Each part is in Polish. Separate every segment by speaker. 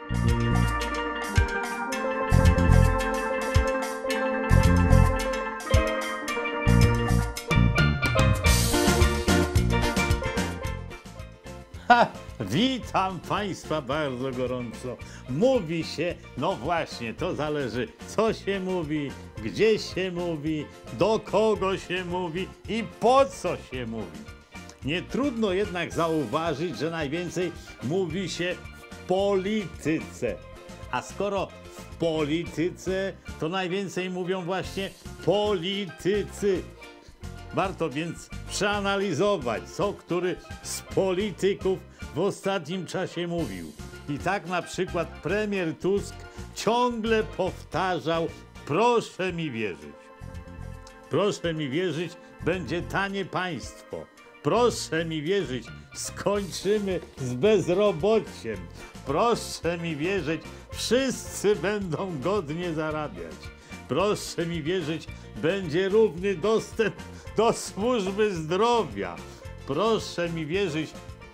Speaker 1: Ha, witam Państwa bardzo gorąco. Mówi się, no właśnie, to zależy, co się mówi, gdzie się mówi, do kogo się mówi i po co się mówi. Nie trudno jednak zauważyć, że najwięcej mówi się w polityce. A skoro w polityce, to najwięcej mówią właśnie politycy. Warto więc przeanalizować, co który z polityków w ostatnim czasie mówił. I tak na przykład premier Tusk ciągle powtarzał: proszę mi wierzyć. Proszę mi wierzyć, będzie tanie państwo. Proszę mi wierzyć, skończymy z bezrobociem. Proszę mi wierzyć, wszyscy będą godnie zarabiać. Proszę mi wierzyć, będzie równy dostęp do służby zdrowia. Proszę mi wierzyć,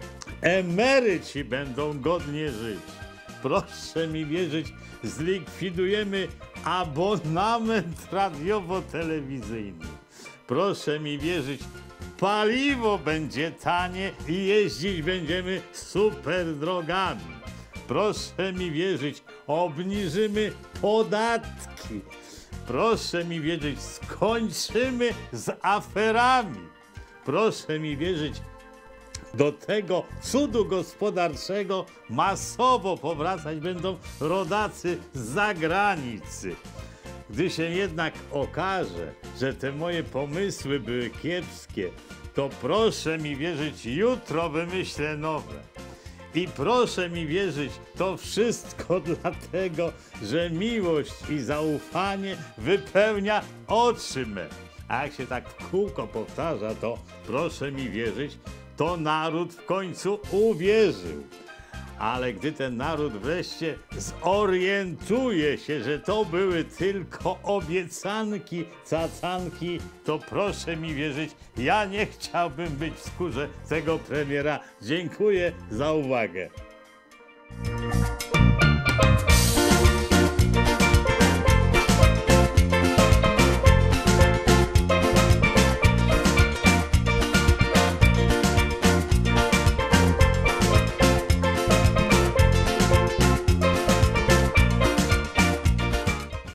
Speaker 1: emeryci będą godnie żyć. Proszę mi wierzyć, zlikwidujemy abonament radiowo-telewizyjny. Proszę mi wierzyć, paliwo będzie tanie i jeździć będziemy super drogami. Proszę mi wierzyć, obniżymy podatki. Proszę mi wierzyć, skończymy z aferami. Proszę mi wierzyć, do tego cudu gospodarczego masowo powracać będą rodacy z zagranicy. Gdy się jednak okaże, że te moje pomysły były kiepskie, to proszę mi wierzyć, jutro wymyślę nowe. I proszę mi wierzyć, to wszystko dlatego, że miłość i zaufanie wypełnia oczy me. A jak się tak w kółko powtarza, to proszę mi wierzyć, to naród w końcu uwierzył. Ale gdy ten naród wreszcie zorientuje się, że to były tylko obiecanki, cacanki, to proszę mi wierzyć, ja nie chciałbym być w skórze tego premiera. Dziękuję za uwagę.